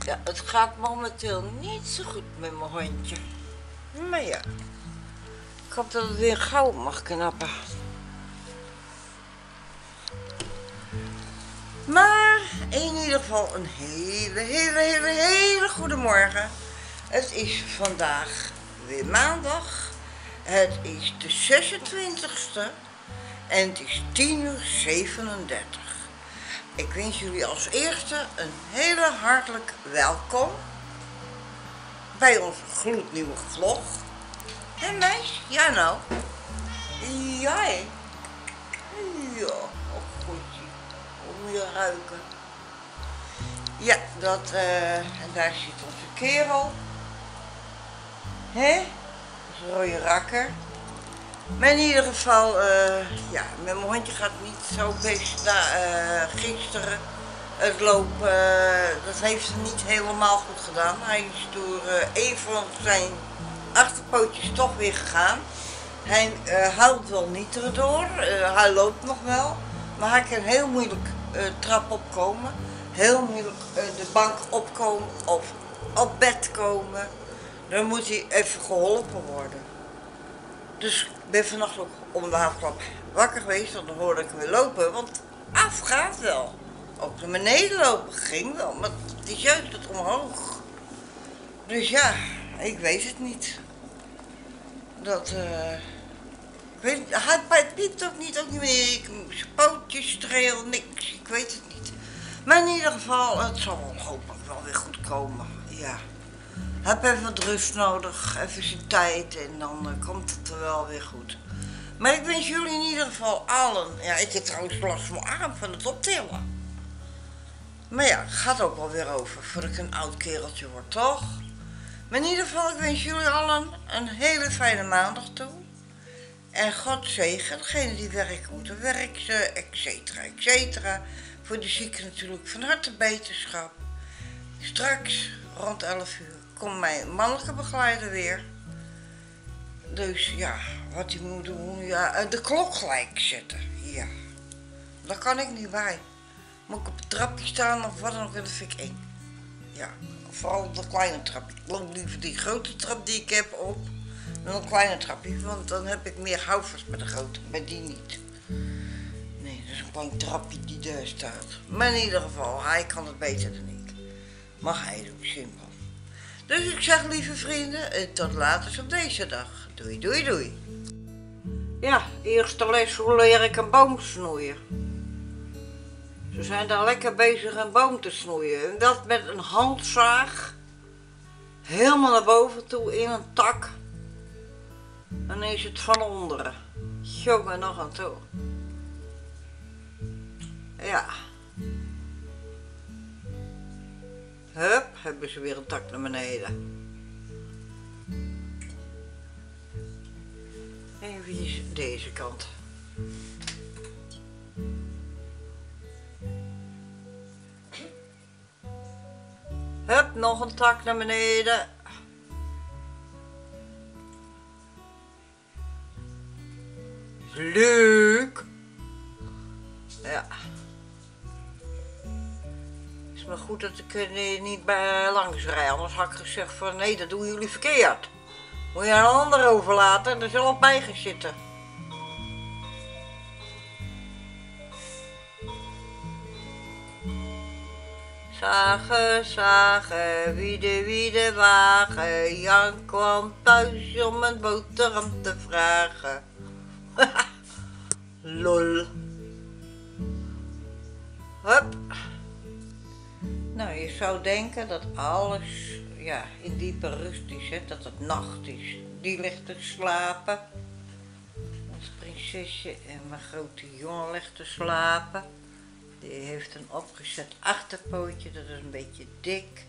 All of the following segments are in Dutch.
Ja, het gaat momenteel niet zo goed met mijn hondje. Maar ja, ik hoop dat het weer gauw mag knappen. Maar in ieder geval een hele goede morgen. Het is vandaag weer maandag. Het is de 26e en het is 10:37. Ik wens jullie als eerste een hele hartelijk welkom bij onze gloednieuwe vlog. Hé meis? Ja nou? Ja hé? Ja, oh goedje. Hoe moet je ruiken? Ja, en daar zit onze kerel. Hé? Onze rode rakker. Maar in ieder geval, ja, met mijn hondje gaat het niet zo best na gisteren. Het lopen, dat heeft hij niet helemaal goed gedaan. Hij is door een van zijn achterpootjes toch weer gegaan. Hij houdt wel niet erdoor, hij loopt nog wel. Maar hij kan heel moeilijk trap opkomen. Heel moeilijk de bank opkomen of op bed komen. Dan moet hij even geholpen worden. Dus ik ben vannacht ook om de halfklap wakker geweest, dan hoorde ik hem weer lopen, want af gaat wel. Ook naar beneden lopen ging wel, maar het is juist het omhoog. Dus ja, ik weet het niet. Ik weet niet, hij piept ook niet meer, zijn pootjes streel, niks, ik weet het niet. Maar in ieder geval, het zal hopelijk wel weer goed komen, ja. Hij heeft even wat rust nodig, even zijn tijd en dan komt het er wel weer goed. Maar ik wens jullie in ieder geval allen, ja ik heb trouwens last van mijn arm van het optillen. Maar ja, het gaat ook wel weer over, voordat ik een oud kereltje word, toch? Maar in ieder geval, ik wens jullie allen een hele fijne maandag toe. En God zegen degene die werken moeten werken, etcetera. Voor de zieken natuurlijk van harte beterschap. Straks rond 11 uur komt mijn mannelijke begeleider weer. Dus ja, wat hij moet doen, ja, de klok gelijk zetten. Ja, daar kan ik niet bij. Moet ik op het trapje staan of wat dan ook, en dat vind ik eng. Ja, vooral op de kleine trapje. Ik loop liever die grote trap die ik heb op dan een kleine trapje, want dan heb ik meer houvast met de grote, bij die niet. Nee, dat is een klein trapje die daar staat. Maar in ieder geval, hij kan het beter dan ik. Mag hij doen, simpel. Dus ik zeg, lieve vrienden, tot later op deze dag. Doei. Ja, eerste les, hoe leer ik een boom snoeien? Ze zijn daar lekker bezig een boom te snoeien. En dat met een handzaag. Helemaal naar boven toe in een tak. En dan is het van onderen. Jongen, nog aan toe. Ja. Hup, hebben ze weer een tak naar beneden. Even deze kant. Hup, nog een tak naar beneden. Leuk. Ja. Is maar goed dat ik er niet bij langs rijd, anders had ik gezegd van nee, dat doen jullie verkeerd. Moet je aan een ander overlaten en er zelf bij gaan zitten. Zagen, wiede wagen. Jan kwam thuis om een boterham te vragen. Lol. Hup. Nou, je zou denken dat alles ja, in diepe rust is, hè? Dat het nacht is. Die ligt te slapen. Ons prinsesje en mijn grote jongen ligt te slapen. Die heeft een opgezet achterpootje, dat is een beetje dik.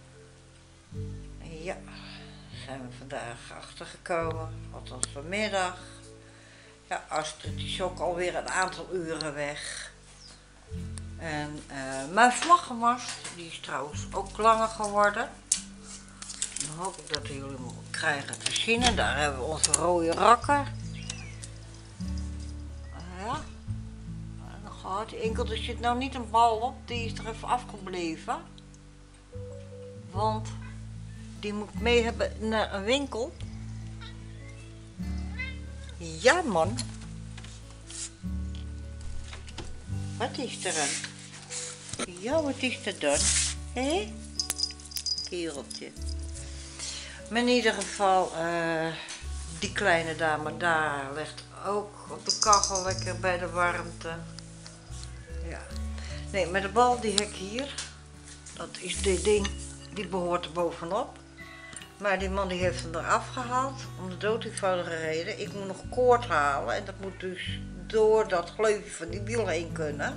Ja, daar zijn we vandaag achtergekomen, althans vanmiddag. Ja, Astrid is ook alweer een aantal uren weg. En mijn vlaggenmast, die is trouwens ook langer geworden. Dan hoop ik dat jullie hem krijgen te zien. En daar hebben we onze rode rakker. Ja. Die enkel, er zit nou niet een bal op, die is er even afgebleven. Want die moet ik mee hebben naar een winkel. Ja, man. Wat is er dan? Ja, wat is er dan? Hé? Kereltje. Maar in ieder geval, die kleine dame daar ligt ook op de kachel lekker bij de warmte. Ja. Nee, maar de bal die heb ik hier. Dat is dit ding. Die behoort er bovenop. Maar die man die heeft hem eraf gehaald. Om de dood eenvoudige reden. Ik moet nog koord halen. En dat moet dus door dat gleufje van die wiel heen kunnen.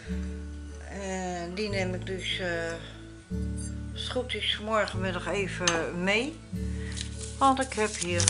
En die neem ik dus, als het goed is, morgenmiddag even mee. Want ik heb hier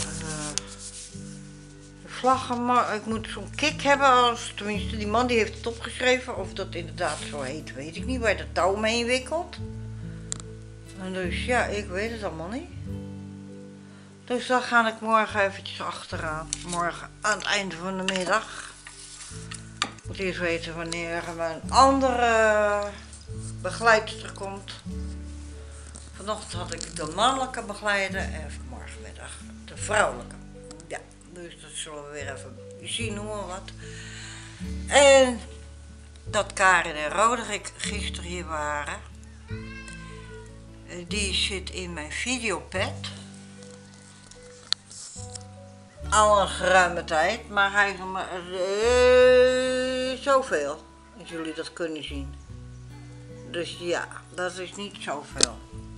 vlaggen. Maar ik moet zo'n kik hebben. Tenminste, die man die heeft het opgeschreven. Of dat inderdaad zo heet, weet ik niet. Waar je de touw mee inwikkelt. En dus ja, ik weet het allemaal niet. Dus daar ga ik morgen eventjes achteraan. Morgen aan het einde van de middag. Ik moet eerst weten wanneer mijn andere begeleidster komt. Vanochtend had ik de mannelijke begeleider en vanmorgenmiddag de vrouwelijke. Ja, dus dat zullen we weer even zien hoe en wat. En dat Karin en Roderick gisteren hier waren. Die zit in mijn videopad. Al een geruime tijd, maar hij is maar zoveel, als jullie dat kunnen zien. Dus ja, dat is niet zoveel.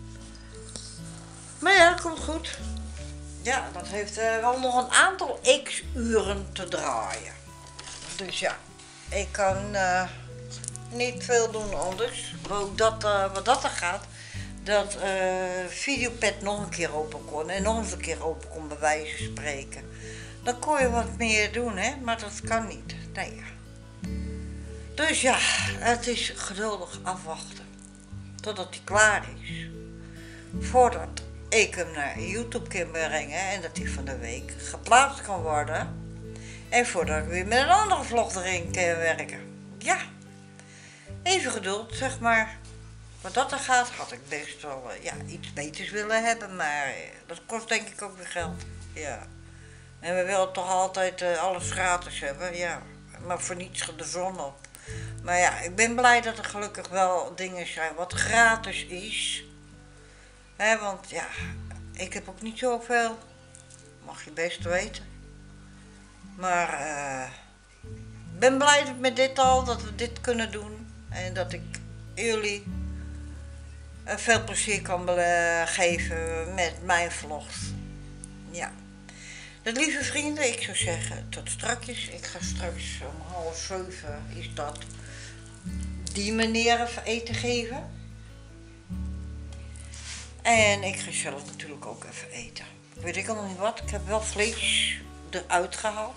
Maar ja, dat komt goed. Ja, dat heeft wel nog een aantal x-uren te draaien. Dus ja, ik kan niet veel doen anders. Ook dat, wat dat er gaat, dat videopad nog een keer open kon en nog eens een keer open kon bij wijze van spreken. Dan kon je wat meer doen, hè, maar dat kan niet. Nee. Dus ja, het is geduldig afwachten totdat hij klaar is. Voordat ik hem naar YouTube kan brengen en dat hij van de week geplaatst kan worden. En voordat ik weer met een andere vlog erin kan werken. Ja, even geduld, zeg maar. Wat dat er gaat, had ik best wel iets beters willen hebben, maar dat kost denk ik ook weer geld. Ja. En we willen toch altijd alles gratis hebben, ja. Maar voor niets gaat de zon op. Maar ja, ik ben blij dat er gelukkig wel dingen zijn wat gratis is. Hè, want ja, ik heb ook niet zoveel. Mag je best weten. Maar ik ben blij met dit al, dat we dit kunnen doen. En dat ik jullie veel plezier kan geven met mijn vlogs. Ja. Dus lieve vrienden, ik zou zeggen tot strakjes. Ik ga straks om 6:30 is dat die meneer even eten geven. En ik ga zelf natuurlijk ook even eten. Weet ik al nog niet wat. Ik heb wel vlees eruit gehaald.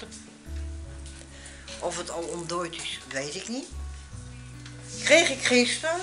Of het al ontdooid is, weet ik niet. Kreeg ik gisteren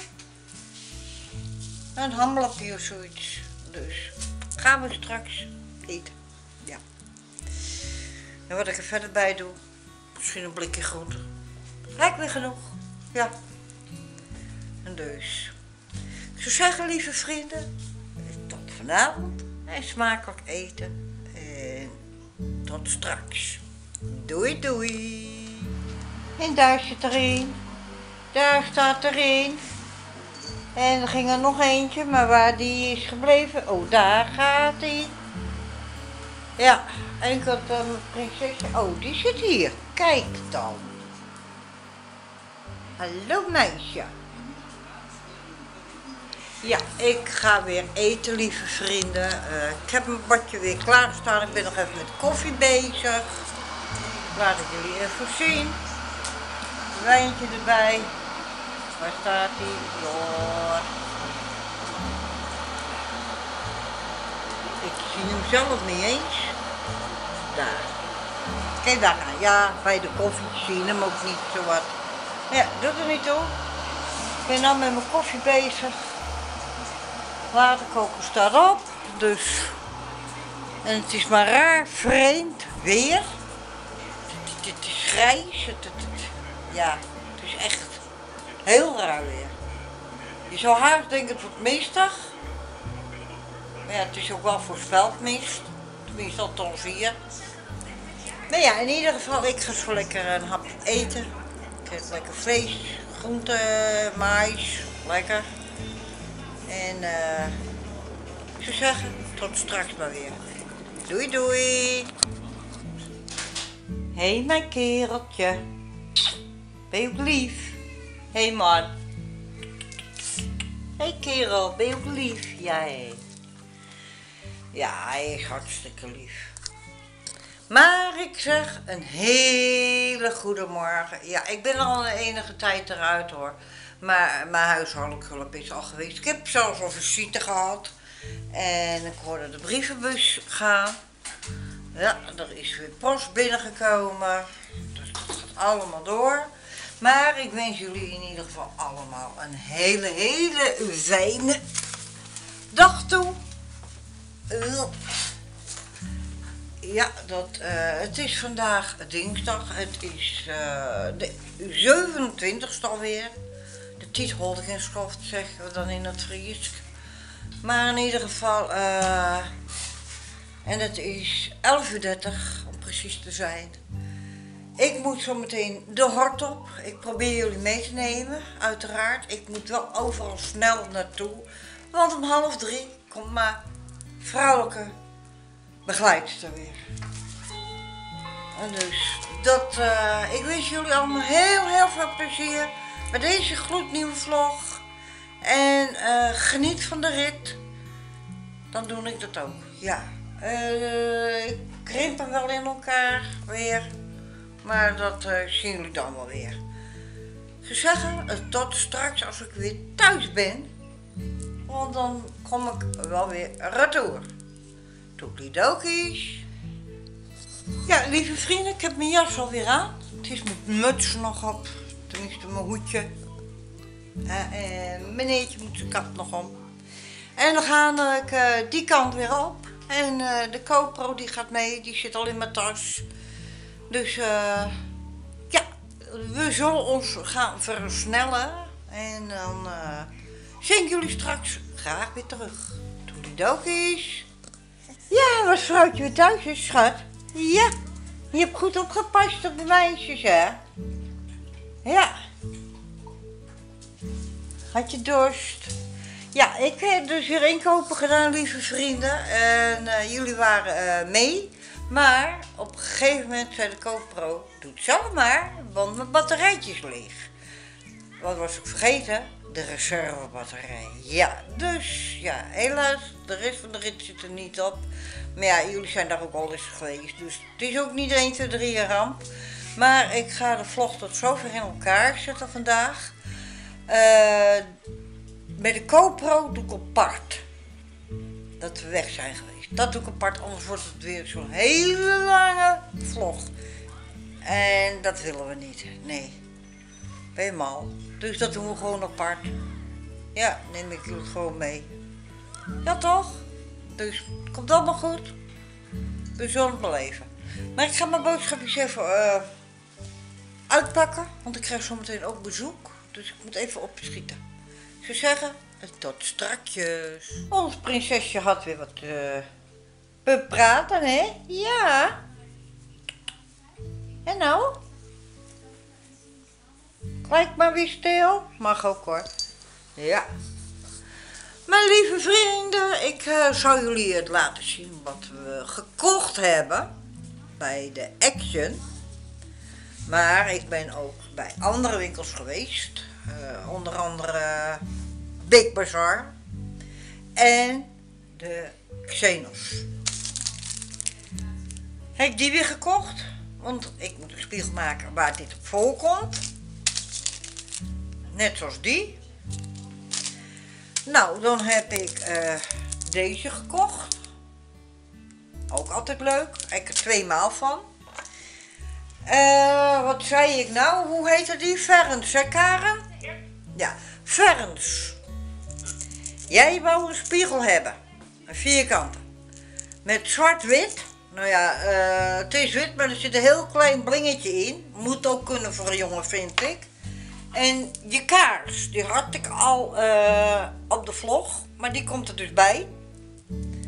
een hamlapje of zoiets. Dus gaan we straks eten. Ja. En wat ik er verder bij doe, misschien een blikje groente. Lijkt me genoeg. Ja. En dus. Ik zou zeggen, lieve vrienden, tot vanavond en smakelijk eten. En tot straks. Doei doei. En daar zit er een. Daar staat er een. En er ging er nog eentje, maar waar die is gebleven, oh daar gaat hij. Ja, en ik had mijn prinsesje, oh die zit hier, kijk dan. Hallo meisje. Ja, ik ga weer eten, lieve vrienden. Ik heb mijn badje weer klaarstaan, ik ben nog even met koffie bezig. Laat ik jullie even zien. Wijntje erbij. Waar staat hij? Ja. Ik zie hem zelf niet eens. Daar. Kijk daar. Ja, bij de koffie zie je hem ook niet zo wat. Ja, doet er niet toe. Ik ben nou met mijn koffie bezig. Waterkoker staat op. Dus. En het is maar raar, vreemd weer. Het is grijs. Ja, het is echt heel raar weer. Je zou haast denken het wordt meesdag. Maar ja, het is ook wel voorspeld mist. Tenminste, althans hier. Maar ja, in ieder geval, ik ga zo lekker een hapje eten. Ik heb lekker vlees, groente, mais, lekker. En ik zou zeggen, tot straks maar weer. Doei doei. Hé mijn kereltje. Ben je ook lief? Hé man. Hé kerel, ben je ook lief? Ja, ja, hij is hartstikke lief. Maar ik zeg een hele goede morgen. Ja, ik ben al een enige tijd eruit hoor. Maar mijn huishoudelijk hulp is al geweest. Ik heb zelfs al visite gehad. En ik hoorde de brievenbus gaan. Ja, er is weer post binnengekomen. Dus dat gaat allemaal door. Maar ik wens jullie in ieder geval allemaal een hele fijne dag toe. Ja, het is vandaag dinsdag. Het is de 27e alweer. De Tiet-Holdingenschrift zeggen we dan in het Fries. Maar in ieder geval, en het is 11:30 om precies te zijn. Ik moet zo meteen de hort op. Ik probeer jullie mee te nemen, uiteraard. Ik moet wel overal snel naartoe. Want om 2:30 komt mijn vrouwelijke begeleidster weer. En dus, ik wens jullie allemaal heel veel plezier met deze gloednieuwe vlog. En geniet van de rit. Dan doe ik dat ook, ja. Ik krimp hem wel in elkaar weer. Maar dat zien jullie dan wel weer. Ik zou zeggen, tot straks als ik weer thuis ben. Want dan kom ik wel weer retour. Toedeledokies. Ja, lieve vrienden, ik heb mijn jas alweer aan. Het is met muts nog op. Tenminste, mijn hoedje. En meneertje moet zijn kap nog om. En dan ga ik die kant weer op. En de GoPro die gaat mee, die zit al in mijn tas. Dus ja, we zullen ons gaan versnellen. En dan zien jullie straks graag weer terug. Toedeledokies. Ja, was vrouwtje weer thuis is, schat? Ja, je hebt goed opgepast op de meisjes, hè? Ja. Had je dorst? Ja, ik heb dus weer inkopen gedaan, lieve vrienden. En jullie waren mee. Maar op een gegeven moment zei de GoPro, doe het zelf maar, want mijn batterijtje is leeg. Wat was ik vergeten? De reservebatterij. Ja, dus ja, helaas, de rest van de rit zit er niet op. Maar ja, jullie zijn daar ook al eens geweest, dus het is ook niet 1, 2, 3 een ramp. Maar ik ga de vlog tot zover in elkaar zetten vandaag. Met de GoPro doe ik apart. Dat we weg zijn geweest. Dat doe ik apart, anders wordt het weer zo'n hele lange vlog. En dat willen we niet, nee. Ben je mal? Dus dat doen we gewoon apart. Ja, neem ik jullie gewoon mee. Ja toch? Dus komt allemaal goed. We zullen het beleven. Maar ik ga mijn boodschapjes even uitpakken. Want ik krijg zometeen ook bezoek. Dus ik moet even opschieten. Ik zou zeggen, tot strakjes. Ons prinsesje had weer wat bepraten, hè? Ja. En nou? Lijkt maar weer stil. Mag ook hoor. Ja. Mijn lieve vrienden, ik zal jullie het laten zien wat we gekocht hebben bij de Action. Maar ik ben ook bij andere winkels geweest. Onder andere Big Bazaar en de Xenos. Heb ik die weer gekocht, want ik moet een spiegel maken waar dit op voorkomt. Net zoals die. Nou, dan heb ik deze gekocht. Ook altijd leuk. Ik heb er 2 maal van. Wat zei ik nou? Hoe heette die? Ferns, hè Karen? Ja, Ferns. Jij wou een spiegel hebben. Een vierkante. Met zwart-wit. Nou ja, het is wit, maar er zit een heel klein blingetje in. Moet ook kunnen voor een jongen, vind ik. En je kaars, die had ik al op de vlog. Maar die komt er dus bij.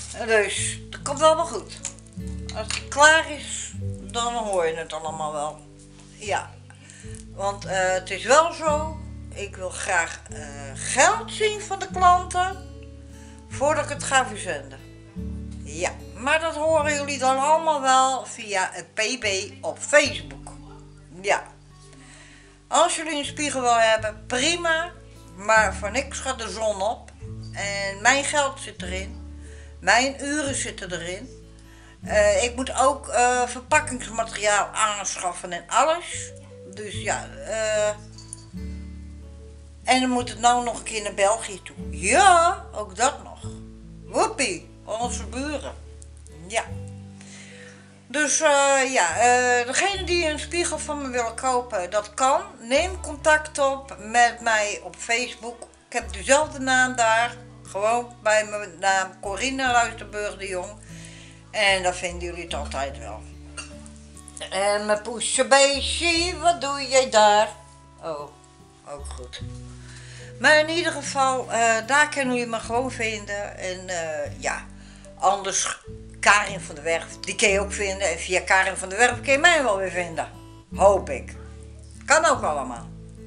Dus dat komt allemaal goed. Als het klaar is, dan hoor je het allemaal wel. Ja, want het is wel zo, ik wil graag geld zien van de klanten voordat ik het ga verzenden. Ja, maar dat horen jullie dan allemaal wel via het PB op Facebook. Ja, als jullie een spiegel willen hebben, prima, maar voor niks gaat de zon op. En mijn geld zit erin, mijn uren zitten erin. Ik moet ook verpakkingsmateriaal aanschaffen en alles. Dus ja, en dan moet het nou nog een keer naar België toe. Ja, ook dat nog. Woepie, onze buren. Ja. Dus degene die een spiegel van me willen kopen, dat kan. Neem contact op met mij op Facebook. Ik heb dezelfde naam daar. Gewoon bij mijn naam Corinne Luisterburg de Jong. En dan vinden jullie het altijd wel. En mijn poesje beestje, wat doe jij daar? Oh, ook goed. Maar in ieder geval, daar kunnen jullie me gewoon vinden. En anders Karin van der Werf, die kun je ook vinden. En via Karin van der Werf kun je mij wel weer vinden. Hoop ik. Kan ook allemaal.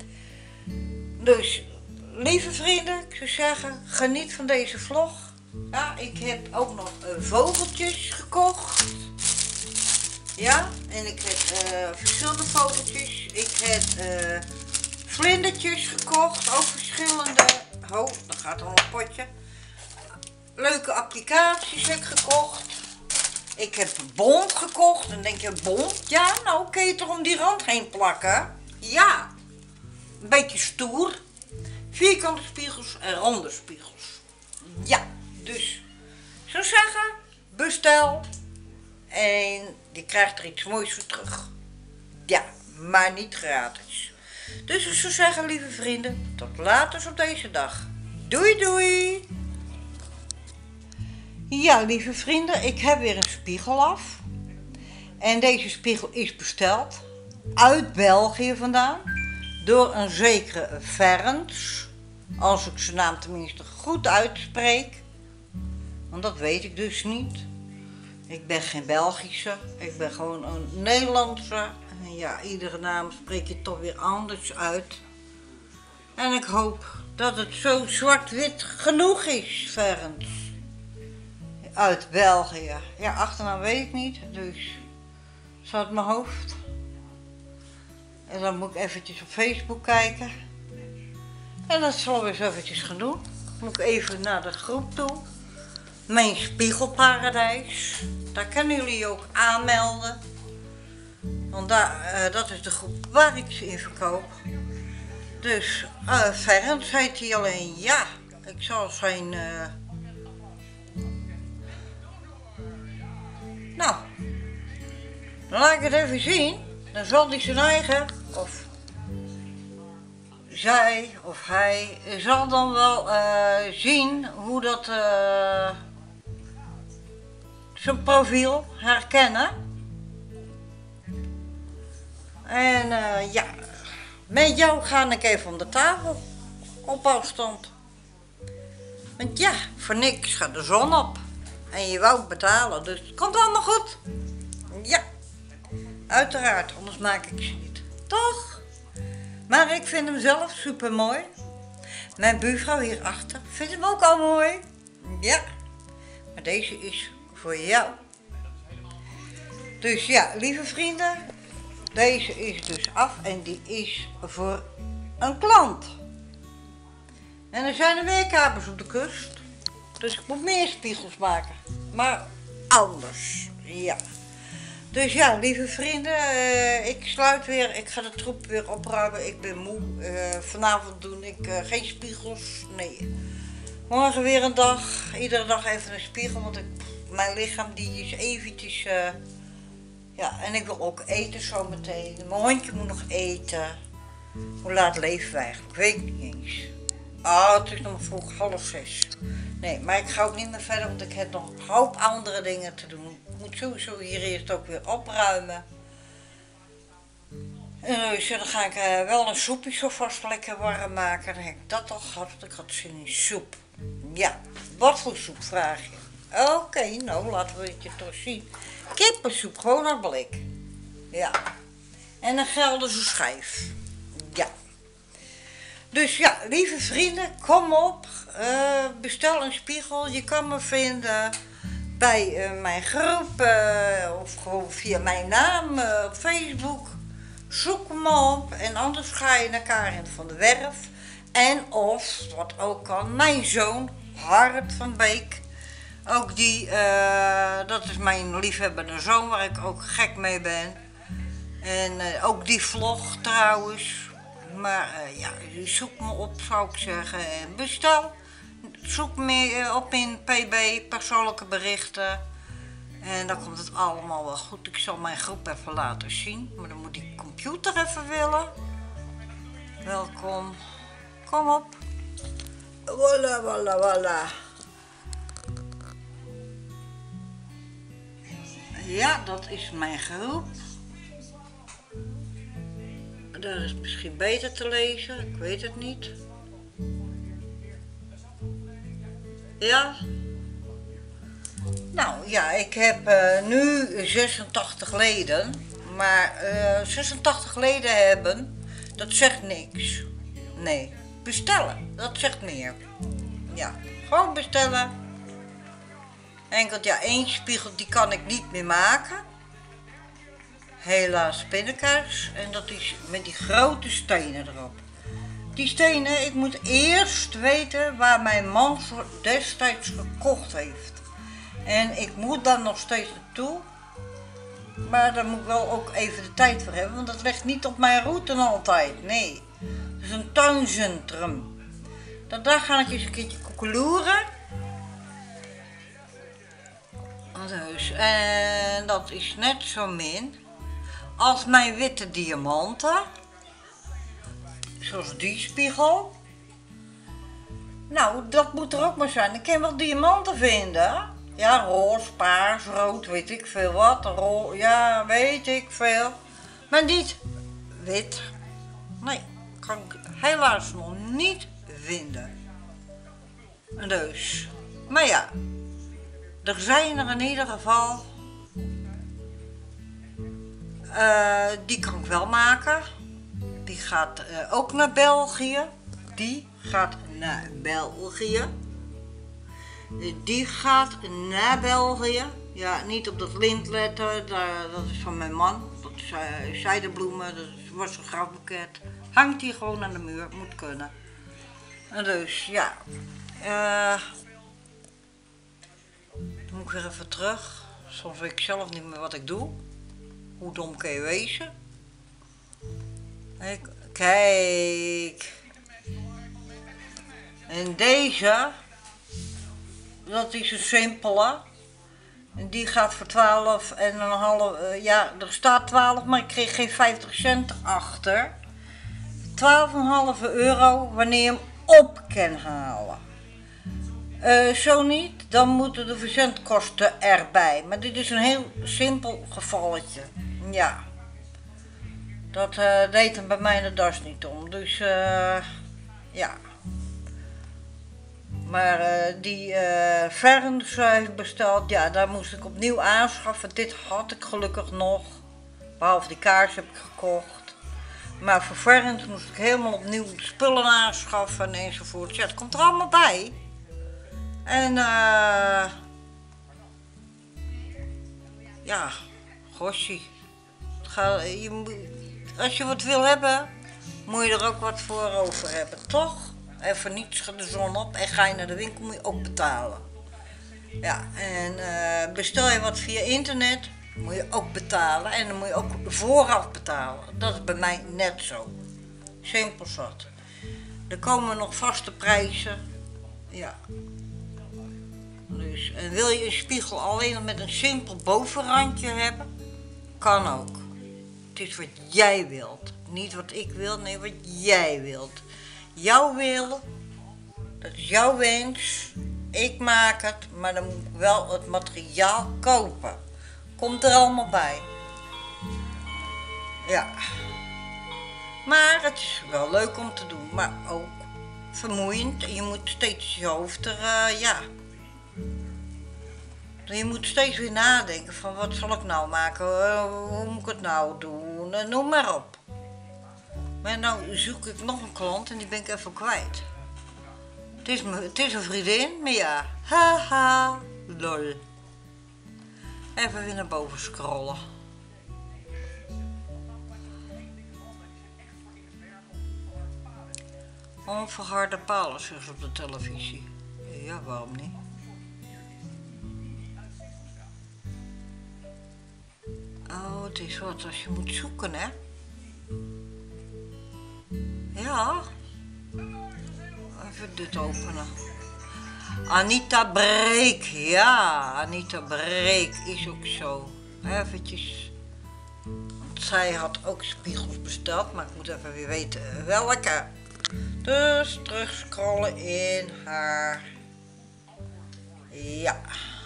Dus, lieve vrienden, ik zou zeggen, geniet van deze vlog. Ja, ik heb ook nog vogeltjes gekocht. Ja, en ik heb verschillende vogeltjes. Ik heb vlindertjes gekocht, ook verschillende. Oh, daar gaat al een potje. Leuke applicaties heb ik gekocht. Ik heb bont gekocht. Dan denk je, bont? Ja, nou kun je toch om die rand heen plakken? Ja, een beetje stoer. Vierkante spiegels en ronde spiegels. Ja, dus ik zou zeggen, bestel. En je krijgt er iets moois voor terug. Ja, maar niet gratis. Dus ik zou zeggen, lieve vrienden, tot later op deze dag. Doei doei! Ja, lieve vrienden, ik heb weer een spiegel af. En deze spiegel is besteld uit België vandaan. Door een zekere Ferns. Als ik zijn naam tenminste goed uitspreek. Want dat weet ik dus niet. Ik ben geen Belgische, ik ben gewoon een Nederlandse. En ja, iedere naam spreek je toch weer anders uit. En ik hoop dat het zo zwart-wit genoeg is, Ferns. Uit België. Ja, achternaam weet ik niet, dus het uit mijn hoofd. En dan moet ik eventjes op Facebook kijken. En dat zal ik eens eventjes gaan doen. Moet ik even naar de groep toe. Mijn Spiegelparadijs. Daar kunnen jullie je ook aanmelden. Want dat is de groep waar ik ze in verkoop. Dus Ferns heet hij alleen. Ja, ik zal zijn... Nou, dan laat ik het even zien. Dan zal hij zijn eigen, of zij of hij, zal dan wel zien hoe dat zijn profiel herkennen. En ja, met jou ga ik even om de tafel op afstand. Want ja, voor niks gaat de zon op. En je wou betalen, dus het komt allemaal goed. Ja, uiteraard, anders maak ik ze niet. Toch? Maar ik vind hem zelf super mooi. Mijn buurvrouw hierachter vindt hem ook al mooi. Ja, maar deze is voor jou. Dus ja, lieve vrienden, deze is dus af en die is voor een klant. En er zijn er weer kapers op de kust. Dus ik moet meer spiegels maken. Maar anders, ja. Dus ja, lieve vrienden, ik sluit weer. Ik ga de troep weer opruimen. Ik ben moe. Vanavond doe ik geen spiegels. Nee. Morgen weer een dag. Iedere dag even een spiegel. Want mijn lichaam die is eventjes... ja, en ik wil ook eten zometeen. Mijn hondje moet nog eten. Hoe laat leven we eigenlijk? Weet ik niet eens. Oh, het is nog vroeg, 5:30. Nee, maar ik ga ook niet meer verder, want ik heb nog een hoop andere dingen te doen. Ik moet sowieso hier eerst ook weer opruimen. En dus dan ga ik wel een soepje zo vast lekker warm maken. Dan heb ik dat al gehad, want ik had zin in soep. Ja, wat voor soep vraag je? Oké, nou laten we het je toch zien. Kippensoep, gewoon naar blik. Ja. En een Gelderse schijf. Ja. Dus ja, lieve vrienden, kom op. Bestel een spiegel. Je kan me vinden bij mijn groep of gewoon via mijn naam op Facebook. Zoek me op en anders ga je naar Karin van der Werf. En of, wat ook kan, mijn zoon Hart van Beek. Ook die, dat is mijn liefhebbende zoon waar ik ook gek mee ben. En ook die vlog trouwens. Maar ja, zoek me op zou ik zeggen. En bestel. Zoek me op in PB, persoonlijke berichten. En dan komt het allemaal wel goed. Ik zal mijn groep even laten zien. Maar dan moet die computer even willen. Welkom. Kom op. Voilà, voilà, voilà. Ja, dat is mijn groep. Daar is misschien beter te lezen, ik weet het niet. Ja. Nou ja, ik heb nu 86 leden. Maar 86 leden hebben, dat zegt niks. Nee, bestellen, dat zegt meer. Ja, gewoon bestellen. Enkel, ja, één spiegel die kan ik niet meer maken. Helaas pindakaas. En dat is met die grote stenen erop. Die stenen, ik moet eerst weten waar mijn man voor destijds gekocht heeft. En ik moet daar nog steeds naartoe. Maar daar moet ik wel ook even de tijd voor hebben. Want dat ligt niet op mijn route altijd. Nee. Het is een tuincentrum. Daar ga ik eens een keertje koekeloeren. Dus, en dat is net zo min als mijn witte diamanten. Zoals die spiegel. Nou, dat moet er ook maar zijn. Ik kan wel diamanten vinden. Ja, roze, paars, rood, weet ik veel wat. Ja, weet ik veel. Maar niet wit. Nee, kan ik helaas nog niet vinden. Dus, maar ja. Er zijn er in ieder geval. Die kan ik wel maken. Die gaat ook naar België. Die gaat naar België. Die gaat naar België. Ja, niet op dat lint letten. Dat is van mijn man. Dat is zijdebloemen. Dat was een grafboeket. Hangt hier gewoon aan de muur. Moet kunnen. En dus, ja. Dan moet ik weer even terug. Soms weet ik zelf niet meer wat ik doe. Hoe dom kan je wezen? Kijk. En deze, dat is een simpele. En die gaat voor 12 en een half, ja, er staat 12, maar ik kreeg geen 50 cent achter. 12,5 euro wanneer je hem op kan halen. Zo niet, dan moeten de verzendkosten erbij. Maar dit is een heel simpel gevalletje. Ja. Dat deed hem bij mij de das niet om. Dus ja. Maar die Ferns heeft besteld, ja, daar moest ik opnieuw aanschaffen. Dit had ik gelukkig nog. Behalve die kaars heb ik gekocht. Maar voor Ferns moest ik helemaal opnieuw spullen aanschaffen enzovoort. Ja, het komt er allemaal bij. En ja, gossie. Als je wat wil hebben, moet je er ook wat voor over hebben, toch? Even niets de zon op en ga je naar de winkel, moet je ook betalen. Ja, en bestel je wat via internet, moet je ook betalen. En dan moet je ook vooraf betalen. Dat is bij mij net zo. Simpel zat. Er komen nog vaste prijzen. Ja. Dus, en wil je een spiegel alleen nog met een simpel bovenrandje hebben? Kan ook. Het is wat jij wilt. Niet wat ik wil, nee, wat jij wilt. Jouw wil, dat is jouw wens. Ik maak het, maar dan moet ik wel het materiaal kopen. Komt er allemaal bij. Ja. Maar het is wel leuk om te doen, maar ook vermoeiend. Je moet steeds je hoofd er, ja. Je moet steeds weer nadenken van wat zal ik nou maken, hoe moet ik het nou doen, noem maar op. Maar nou zoek ik nog een klant en die ben ik even kwijt. Het is een vriendin, maar ja, haha, lol. Even weer naar boven scrollen. Onverharde palen, zeggen ze op de televisie. Ja, waarom niet? Oh, het is wat als je moet zoeken, hè? Ja. Even dit openen. Anita Breek, ja, Anita Breek is ook zo. Eventjes. Want zij had ook spiegels besteld, maar ik moet even weer weten welke. Dus terugscrollen in haar. Ja.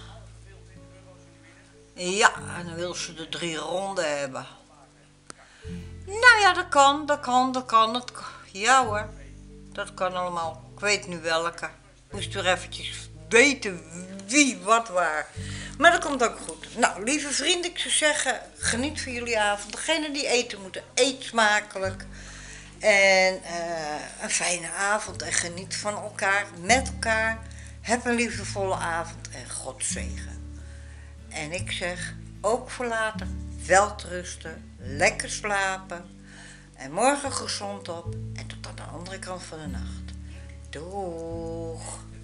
Ja, en dan wil ze de 3 ronden hebben. Nou ja, dat kan. Ja hoor, dat kan allemaal. Ik weet nu welke. Ik moest weer eventjes weten wie, wat, waar. Maar dat komt ook goed. Nou, lieve vrienden, ik zou zeggen, geniet van jullie avond. Degenen die eten moeten, eet smakelijk. En een fijne avond en geniet van elkaar, met elkaar. Heb een liefdevolle avond en God zegen. En ik zeg, ook voor later, welterusten, lekker slapen. En morgen gezond op en tot aan de andere kant van de nacht. Doeg!